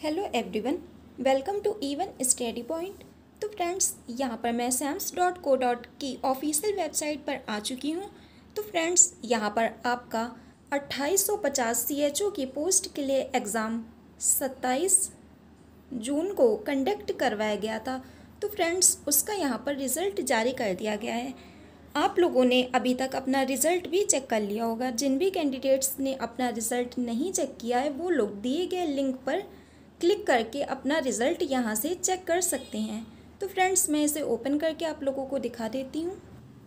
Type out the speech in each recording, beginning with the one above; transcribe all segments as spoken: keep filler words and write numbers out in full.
Hello everyone, welcome to even study point. तो friends, यहाँ पर मैं सैम्स डॉट को डॉट की ऑफिशियल वेबसाइट पर आ चुकी हूँ। तो फ्रेंड्स, यहाँ पर आपका अट्ठाईस सौ पचास सी एच ओ की पोस्ट के लिए एग्ज़ाम सत्ताईस जून को कंडक्ट करवाया गया था। तो फ्रेंड्स, उसका यहाँ पर रिज़ल्ट जारी कर दिया गया है। आप लोगों ने अभी तक अपना रिज़ल्ट भी चेक कर लिया होगा। जिन भी कैंडिडेट्स ने अपना रिज़ल्ट नहीं चेक किया है वो लोग दिए गए लिंक पर क्लिक करके अपना रिज़ल्ट यहाँ से चेक कर सकते हैं। तो फ्रेंड्स, मैं इसे ओपन करके आप लोगों को दिखा देती हूँ।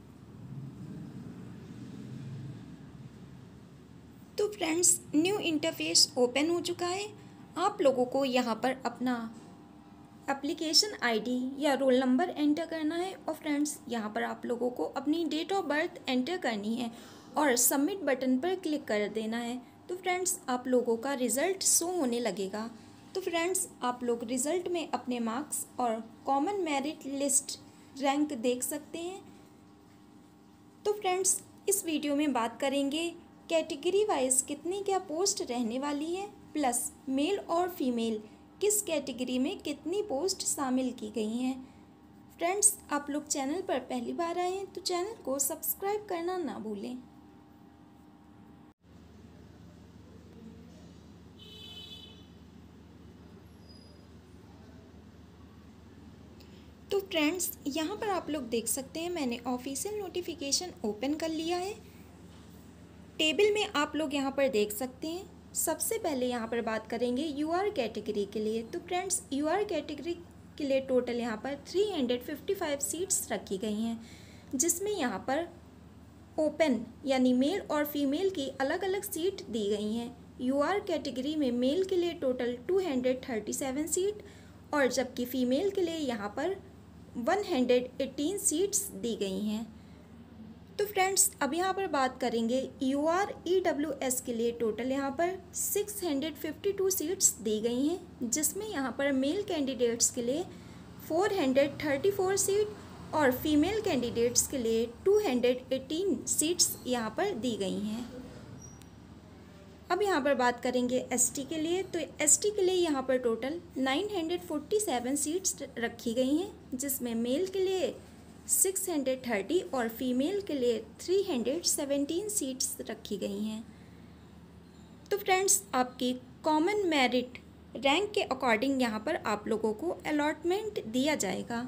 तो फ्रेंड्स, न्यू इंटरफेस ओपन हो चुका है। आप लोगों को यहाँ पर अपना एप्लीकेशन आईडी या रोल नंबर एंटर करना है और फ्रेंड्स, यहाँ पर आप लोगों को अपनी डेट ऑफ बर्थ एंटर करनी है और सबमिट बटन पर क्लिक कर देना है। तो फ्रेंड्स, आप लोगों का रिज़ल्ट शो होने लगेगा। तो फ्रेंड्स, आप लोग रिज़ल्ट में अपने मार्क्स और कॉमन मेरिट लिस्ट रैंक देख सकते हैं। तो फ्रेंड्स, इस वीडियो में बात करेंगे कैटेगरी वाइज कितनी क्या पोस्ट रहने वाली है, प्लस मेल और फीमेल किस कैटेगरी में कितनी पोस्ट शामिल की गई हैं। फ्रेंड्स, आप लोग चैनल पर पहली बार आए हैं तो चैनल को सब्सक्राइब करना ना भूलें। तो फ्रेंड्स, यहाँ पर आप लोग देख सकते हैं मैंने ऑफिशियल नोटिफिकेशन ओपन कर लिया है। टेबल में आप लोग यहाँ पर देख सकते हैं। सबसे पहले यहाँ पर बात करेंगे यूआर कैटेगरी के लिए। तो फ्रेंड्स, यूआर कैटेगरी के लिए टोटल यहाँ पर तीन सौ पचपन सीट्स रखी गई हैं, जिसमें यहाँ पर ओपन यानी मेल और फीमेल की अलग अलग सीट दी गई हैं। यूआर कैटेगरी में मेल के लिए टोटल दो सौ सैंतीस सीट और जबकि फ़ीमेल के लिए यहाँ पर एक सौ अठारह सीट्स दी गई हैं। तो फ्रेंड्स, अब यहाँ पर बात करेंगे U R E W S के लिए टोटल यहाँ पर छह सौ बावन सीट्स दी गई हैं, जिसमें यहाँ पर मेल कैंडिडेट्स के लिए चार सौ चौंतीस सीट और फीमेल कैंडिडेट्स के लिए दो सौ अठारह सीट्स यहाँ पर दी गई हैं। अब यहाँ पर बात करेंगे एसटी के लिए। तो एसटी के लिए यहाँ पर टोटल नौ सौ सैंतालीस सीट्स रखी गई हैं, जिसमें मेल के लिए छह सौ तीस और फीमेल के लिए तीन सौ सत्रह सीट्स रखी गई हैं। तो फ्रेंड्स, आपकी कॉमन मेरिट रैंक के अकॉर्डिंग यहाँ पर आप लोगों को अलॉटमेंट दिया जाएगा।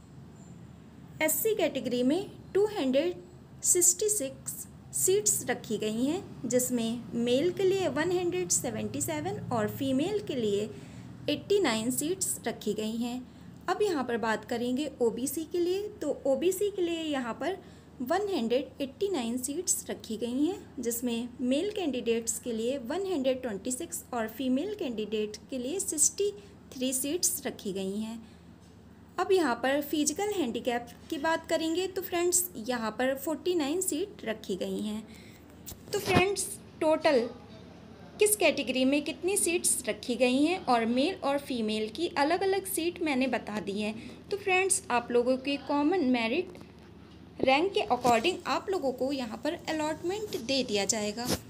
एससी कैटेगरी में दो सौ छियासठ सीट्स रखी गई हैं, जिसमें मेल के लिए एक सौ सतहत्तर और फीमेल के लिए नवासी सीट्स रखी गई हैं। अब यहाँ पर बात करेंगे ओबीसी के लिए। तो ओबीसी के लिए यहाँ पर एक सौ नवासी सीट्स रखी गई हैं, जिसमें मेल कैंडिडेट्स के लिए एक सौ छब्बीस और फीमेल कैंडिडेट के लिए तिरसठ सीट्स रखी गई हैं। अब यहाँ पर फिजिकल हैंडीकैप की बात करेंगे। तो फ्रेंड्स, यहाँ पर उनचास सीट रखी गई हैं। तो फ्रेंड्स, टोटल किस कैटेगरी में कितनी सीट्स रखी गई हैं और मेल और फीमेल की अलग अलग सीट मैंने बता दी हैं। तो फ्रेंड्स, आप लोगों की कॉमन मेरिट रैंक के अकॉर्डिंग आप लोगों को यहाँ पर अलॉटमेंट दे दिया जाएगा।